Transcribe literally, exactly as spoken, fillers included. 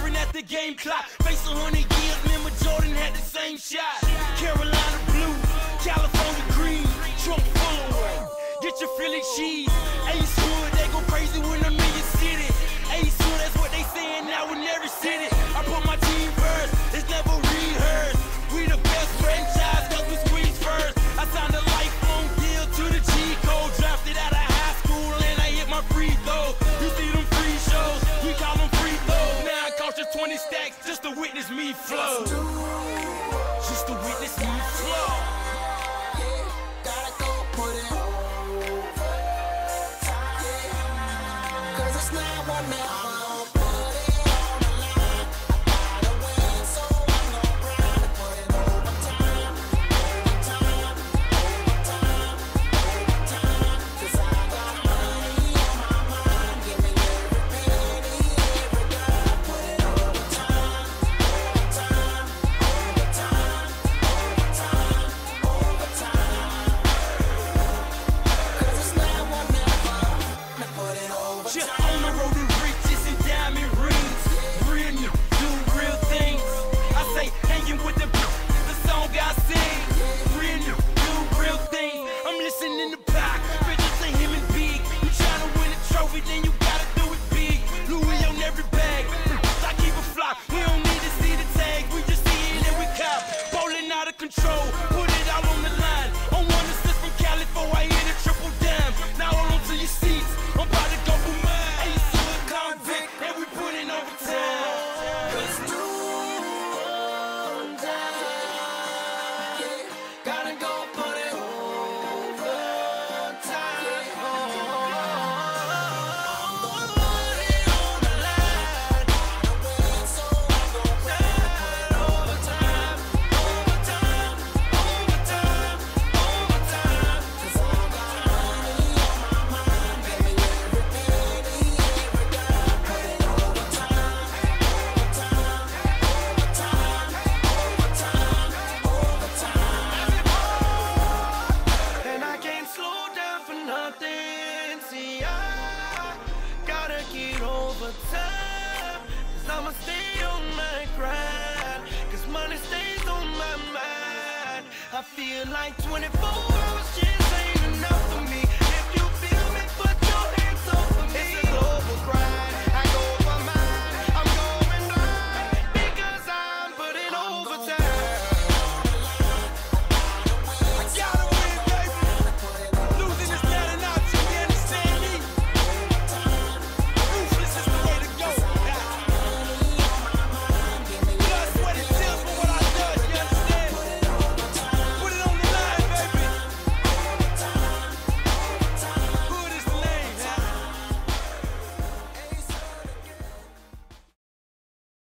staring at the game clock. Face a hundred years, remember Jordan had the same shot. Carolina blue, California green, trunk full of work. Get your Philly cheese. Ace Hood, they go crazy when I'm in your city. Ace Hood, that's what they saying now in every city. I put my team first, it's never rehearsed. We the best franchise, cause we squeeze first. I signed a lifelong deal to the G code. Drafted out of high school and I hit my free throw. You see them free shows, we call them free throws. Now it costs you twenty stacks just to witness me flow. Just to witness me flow. On the road to riches and diamond rings. Real new, do real things. I say hanging with the the song I sing. Real new, do real things. I'm listening to Pac, bitches say him and big. You tryna win a trophy, then you gotta do it big. Louis on every bag, I keep it fly. We don't need to see the tags, we just see it and we cop. Bowling out of control, put it all on the line. On one assist from Cali before I hit a triple dime. Now hold on to your seats, I'm about to go for mine. And we put in overtime. Cause two time, yeah, gotta go put it overtime. Oh, put it on the line. So I'm gonna put it overtime, overtime, overtime, overtime. Cause I got money on my mind, baby, every penny, every dime. Put it overtime, overtime, overtime, overtime, overtime. And I can't slow down for nothing. See, I gotta get overtime. Cause I'ma stay on my grind. Cause money stays on my mind. I feel like twenty-four hours just